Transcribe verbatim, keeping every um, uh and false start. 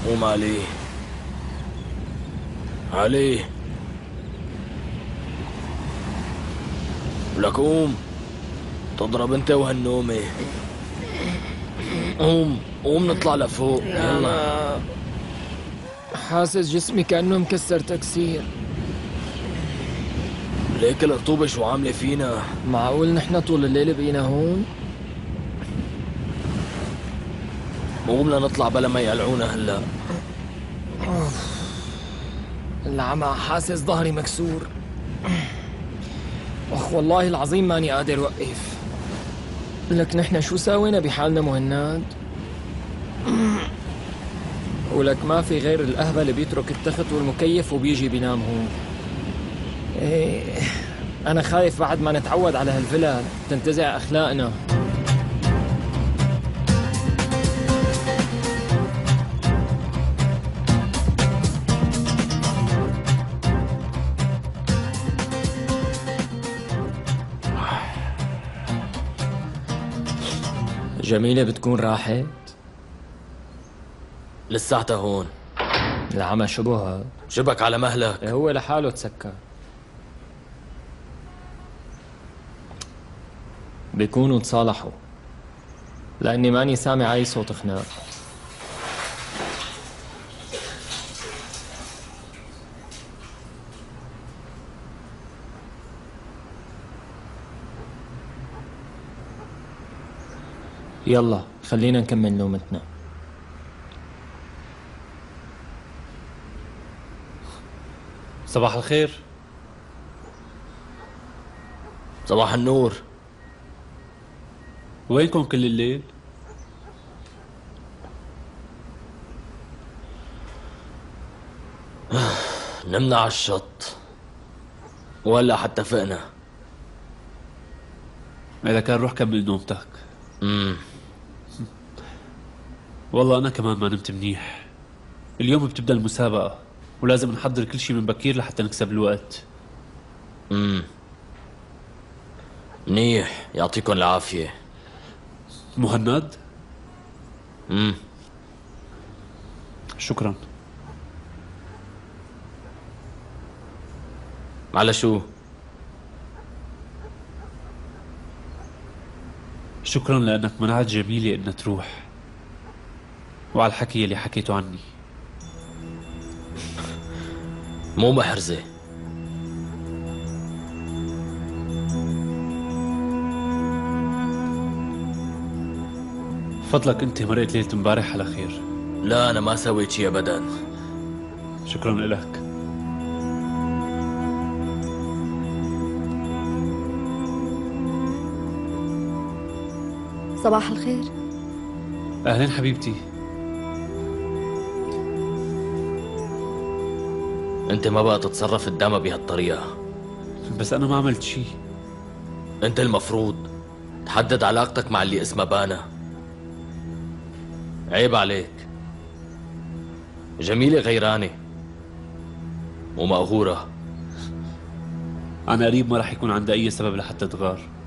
قوم علي. علي لك قوم. تضرب انت وهالنومة. قوم قوم نطلع لفوق يلا. حاسس جسمي كأنه مكسر تكسير. ليك الرطوبة شو عاملة فينا؟ معقول نحن طول الليل بقينا هون؟ قوم لنطلع بلا ما يقلعونا هلا. العمى حاسس ظهري مكسور. اخ والله العظيم ماني قادر وقف. لك نحن شو ساوينا بحالنا مهند؟ ولك ما في غير الأهبل اللي بيترك التخت والمكيف وبيجي بينام هون. ايه أنا خايف بعد ما نتعود على هالفلل تنتزع أخلاقنا. جميلة بتكون راحت؟ لساتها هون. العمى شبه شبك على مهلك. هو لحاله تسكر. بيكونوا تصالحوا لأني ماني سامع أي صوت خناق. يلا خلينا نكمل نومتنا. صباح الخير. صباح النور. وينكم كل الليل؟ نمنا على الشط وهلا حتى فقنا. إذا كان روح كمل نومتك. امم والله أنا كمان ما نمت منيح. اليوم بتبدأ المسابقة ولازم نحضر كل شيء من بكير لحتى نكسب الوقت. امم منيح يعطيكم العافية. مهند؟ امم شكرا. على شو؟ شكرا لأنك منعت جميلة إنها تروح وعلى الحكي اللي حكيته عني. مو محرزة. فضلك أنت مرقت ليلة امبارح على خير. لا أنا ما سويت شي أبدا. شكرا لك. صباح الخير. أهلين حبيبتي. أنت ما بقى تتصرف قدامها بهالطريقة. بس أنا ما عملت شي. أنت المفروض تحدد علاقتك مع اللي اسمها بانا. عيب عليك. جميلة غيرانة ومقهورة. أنا قريب ما رح يكون عندها أي سبب لحتى تغار.